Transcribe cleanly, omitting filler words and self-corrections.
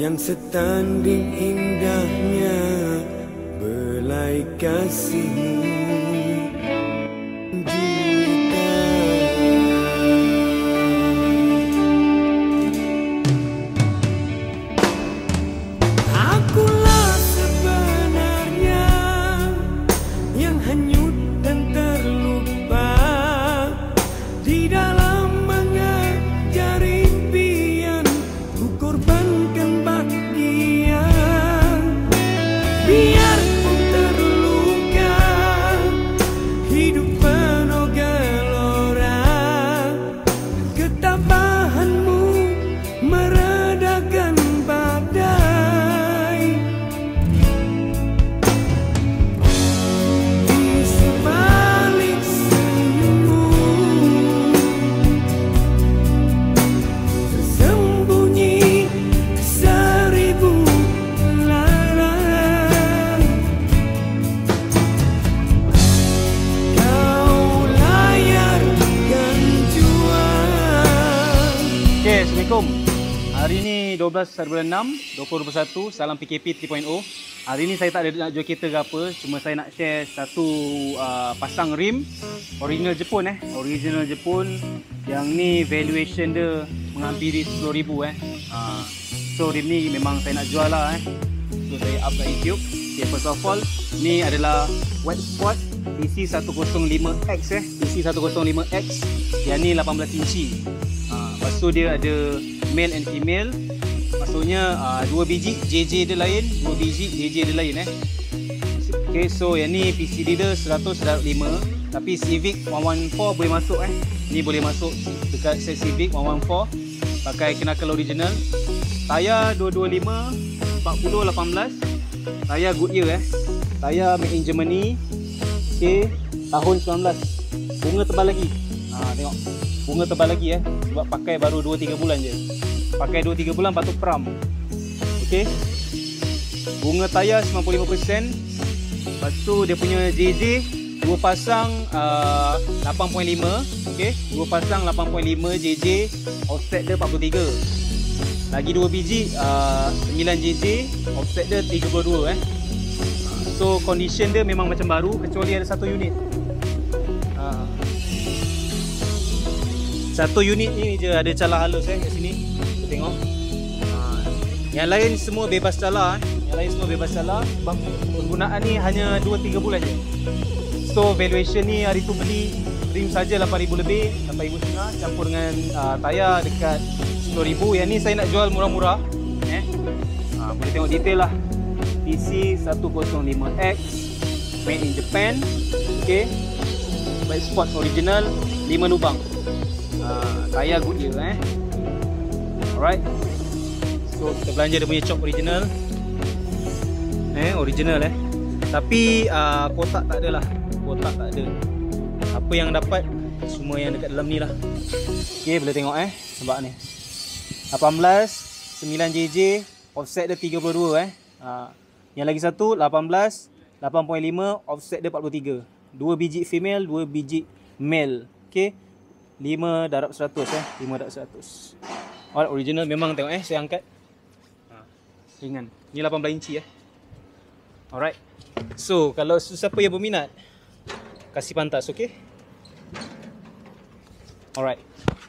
yang setanding indahnya belai kasihmu. Akulah sebenarnya yang hanyut dan terlupa di dalam mengejar impian. Ku korbankan bahagia biarpun terluka, hidup penuh gelora. Ketabahanmu meredakan badai. Di sebalik senyummu tersembunyi seribu lara. Kau layarkan jua. Okay, Assalamualaikum. Hari ni 12 bulan 6 2021. Salam PKP 3.0. Hari ni saya tak ada nak jual kereta ke apa, cuma saya nak share satu pasang rim original Jepun original Jepun. Yang ni valuation dia menghampiri 10,000 So rim ni memang saya nak jual lah So saya up kat YouTube. Okay, first of all, ni adalah White Spot DC105X DC105X. Yang ni 18 inci. Lepas tu dia ada male and female. Maksudnya 2 biji JJ dia lain, 2 biji JJ dia lain Okay, so yang ni PCD dia 100/5. Tapi Civic 114 boleh masuk Ni boleh masuk dekat set Civic 114. Pakai knuckle original. Tayar 225 40/18. Tayar Goodyear Tayar made in Germany. Okay, tahun 19. Bunga tebal lagi. Tengok. Bunga tebal lagi sebab pakai baru 2-3 bulan je. Pakai 2-3 bulan patut peram. Okey. Bunga tayar 95%. Lepas tu dia punya JJ 2 pasang 8.5. Okey, 2 pasang 8.5 JJ. Offset dia 43. Lagi 2 biji 9 JJ. Offset dia 32 So condition dia memang macam baru kecuali ada satu unit. Satu unit ni je ada calar halus kat sini. Tengok. Yang lain semua bebas calar Yang lain semua bebas calar sebab penggunaan ni hanya 2-3 bulan je. So valuation ni hari tu beli rim saja 8,000 lebih, 8,500 campur dengan tayar dekat 10,000. Yang ni saya nak jual murah-murah. Boleh tengok detail lah. DC105X made in Japan. Okay, White Spot original 5 lubang. Tayar Goodyear Alright. So kita belanja dia punya chop original. Original Tapi kotak tak ada lah. Kotak tak ada. Apa yang dapat semua yang dekat dalam ni lah. Okay, boleh tengok sebab ni 18 9 JJ. Offset dia 32 Yang lagi satu 18 8.5. Offset dia 43. 2 biji female, 2 biji male. Okay, 5/100 5/100. Alright, original memang tengok saya angkat. Ringan. Ni 18 inci Alright. So kalau siapa yang berminat kasih pantas, okey. Alright.